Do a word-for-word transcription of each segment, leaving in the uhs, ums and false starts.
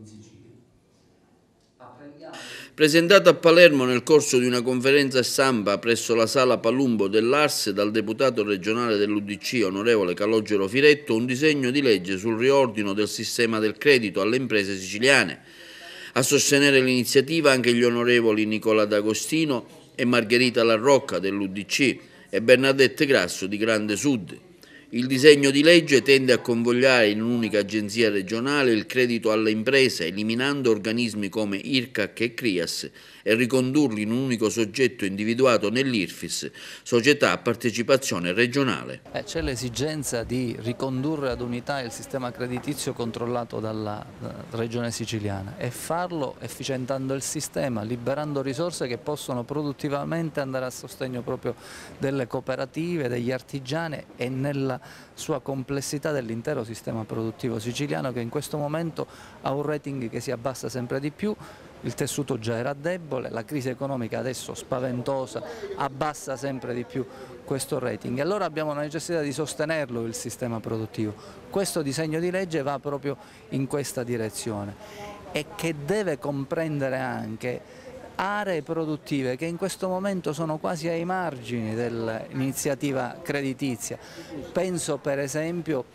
in Sicilia. Apprendiamo... Presentato a Palermo nel corso di una conferenza stampa presso la sala Palumbo dell'A R S dal deputato regionale dell'U D C onorevole Calogero Firetto un disegno di legge sul riordino del sistema del credito alle imprese siciliane. A sostenere l'iniziativa anche gli onorevoli Nicola D'Agostino e Margherita Larrocca dell'U D C e Bernadette Grasso di Grande Sud. Il disegno di legge tende a convogliare in un'unica agenzia regionale il credito alle imprese, eliminando organismi come I R C A C e CRIAS e ricondurli in un unico soggetto individuato nell'I R F I S, società a partecipazione regionale. Eh, C'è l'esigenza di ricondurre ad unità il sistema creditizio controllato dalla regione siciliana e farlo efficientando il sistema, liberando risorse che possono produttivamente andare a sostegno proprio delle cooperative, degli artigiani e nella sua complessità dell'intero sistema produttivo siciliano, che in questo momento ha un rating che si abbassa sempre di più. Il tessuto già era debole, la crisi economica adesso spaventosa abbassa sempre di più questo rating. Allora abbiamo la necessità di sostenerlo il sistema produttivo. Questo disegno di legge va proprio in questa direzione e che deve comprendere anche aree produttive che in questo momento sono quasi ai margini dell'iniziativa creditizia. Penso per esempio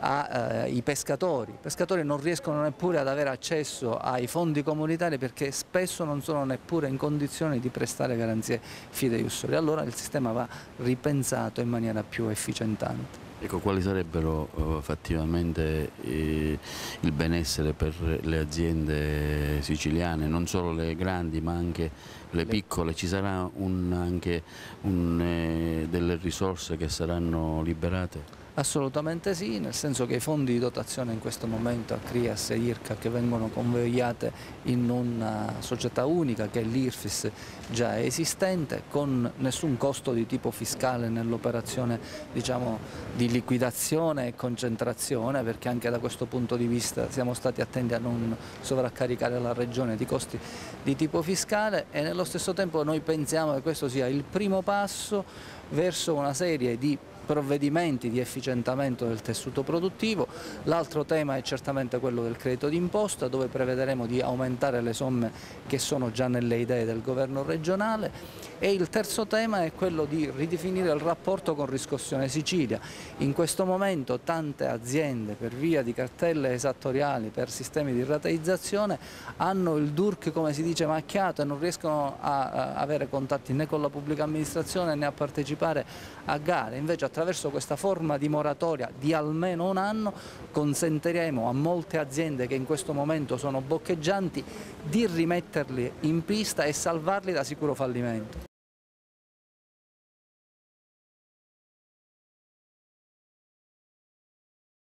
ai eh, pescatori. I pescatori non riescono neppure ad avere accesso ai fondi comunitari perché spesso non sono neppure in condizioni di prestare garanzie fideiussorie. Allora il sistema va ripensato in maniera più efficientante. Ecco, quali sarebbero uh, fattivamente eh, il benessere per le aziende siciliane, non solo le grandi ma anche le piccole? Ci sarà un, anche un, eh, delle risorse che saranno liberate? Assolutamente sì, nel senso che i fondi di dotazione in questo momento a CRIAS e I R C A che vengono convogliate in una società unica che è l'I R F I S già esistente, con nessun costo di tipo fiscale nell'operazione, diciamo, di liquidazione e concentrazione, perché anche da questo punto di vista siamo stati attenti a non sovraccaricare la Regione di costi di tipo fiscale, e nello stesso tempo noi pensiamo che questo sia il primo passo verso una serie di provvedimenti di efficientamento del tessuto produttivo. L'altro tema è certamente quello del credito d'imposta, dove prevederemo di aumentare le somme che sono già nelle idee del governo regionale, e il terzo tema è quello di ridefinire il rapporto con Riscossione Sicilia. In questo momento tante aziende, per via di cartelle esattoriali, per sistemi di rateizzazione, hanno il D U R C, come si dice, macchiato e non riescono a, a avere contatti né con la pubblica amministrazione né a partecipare a gare. Invece attraverso questa forma di moratoria di almeno un anno consentiremo a molte aziende che in questo momento sono boccheggianti di rimetterli in pista e salvarli da sicuro fallimento.